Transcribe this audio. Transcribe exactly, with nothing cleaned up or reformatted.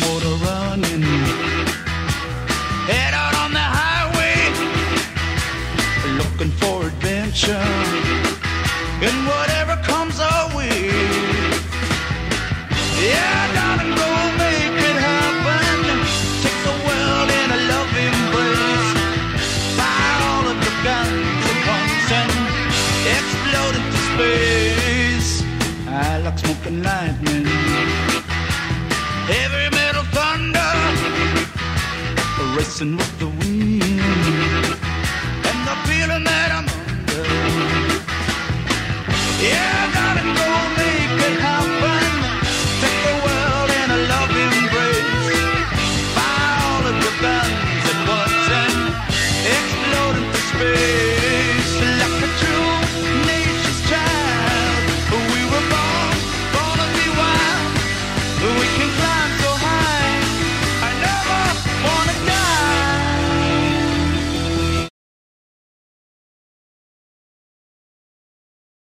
motor running, head out on the highway, looking for adventure and whatever comes our way. Yeah, darling, go make it happen. Take the world in a loving embrace. Fire all of the guns at once and explode into space. I like smoking lightning, heavy metal thunder, racing with the